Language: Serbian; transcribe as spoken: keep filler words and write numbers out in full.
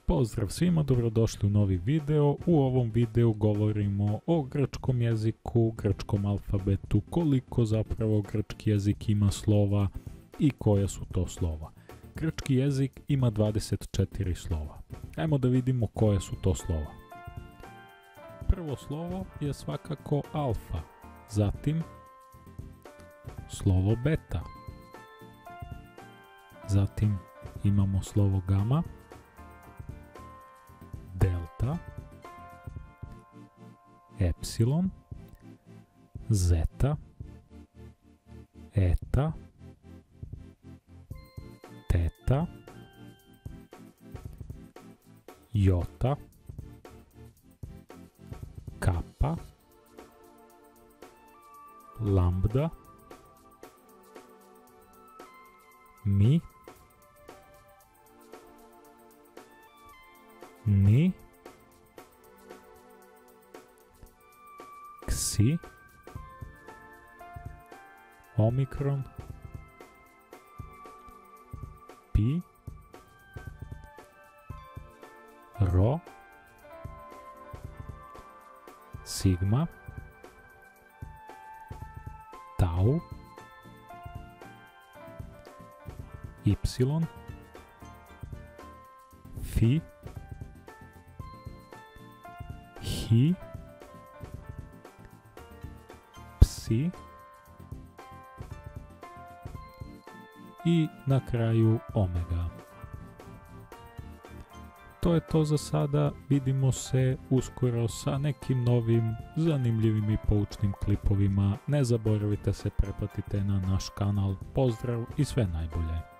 Pozdrav svima, dobrodošli u novi video. U ovom videu govorimo o grčkom jeziku, grčkom alfabetu, koliko zapravo grčki jezik ima slova i koja su to slova. Grčki jezik ima dvadeset četiri slova. Ajmo da vidimo koje su to slova. Prvo slovo je svakako alfa, zatim slovo beta, zatim imamo slovo gama, delta, epsilon, zeta, eta, teta, jota, kappa, lambda, mi, ni, ksi, omikron, pi, rho, sigma, tau, ypsilon, phi, hi, psi i na kraju omega. To je to za sada, vidimo se uskoro sa nekim novim, zanimljivim i poučnim klipovima. Ne zaboravite se pretplatite na naš kanal. Pozdrav i sve najbolje!